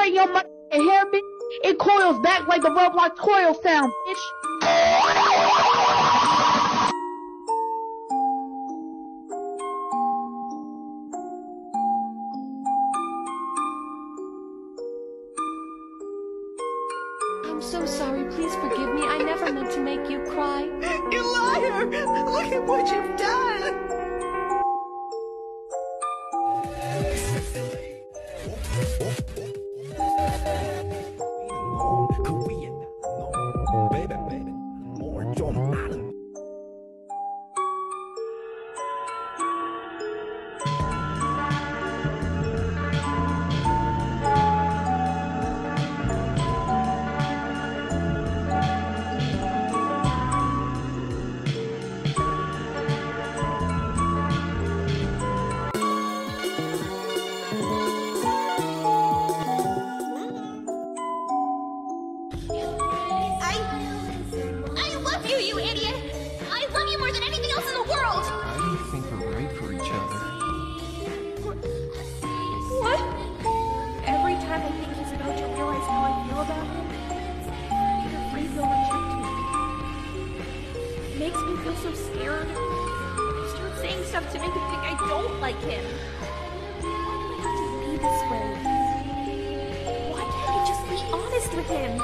in your motherfucking hair, bitch, it coils back like the Roblox coil sound, bitch. I'm so sorry. Please forgive me. I never meant to make you cry. You liar! Look at what you've done! You idiot! I love you more than anything else in the world! I don't think we're right for each other. What? Every time I think he's about to realize how I feel about him, I'm afraid he'll reject me. It makes me feel so scared. I start saying stuff to make him think I don't like him. Why do I have to be this way? Why can't I just be honest with him?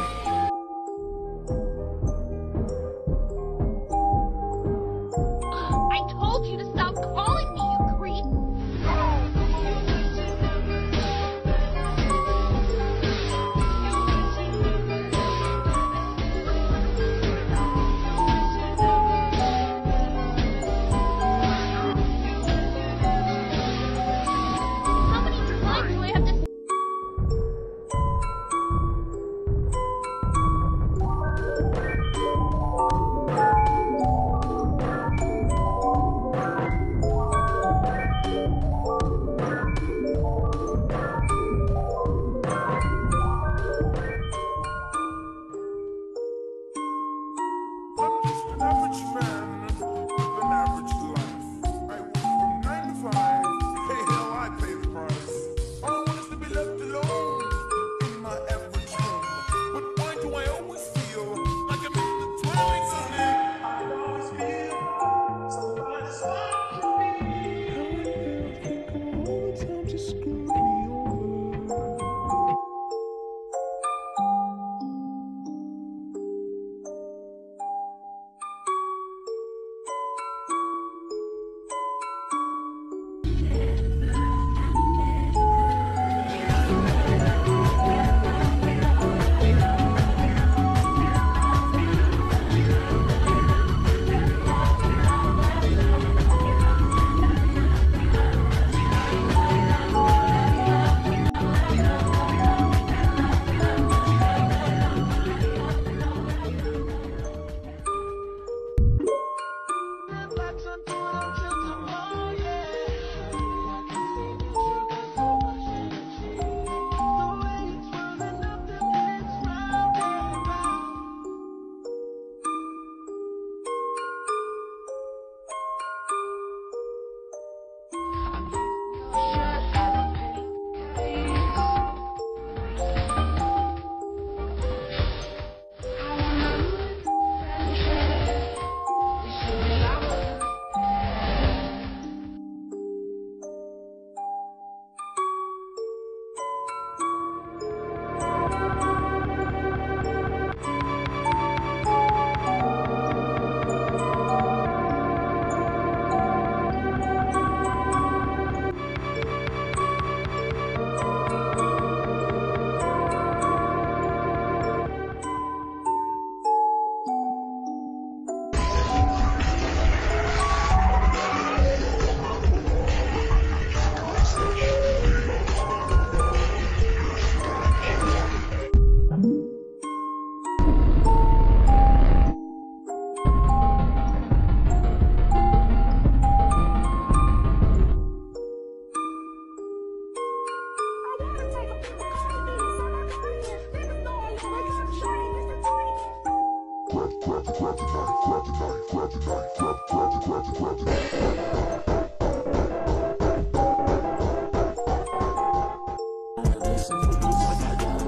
Listen to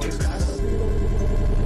always has.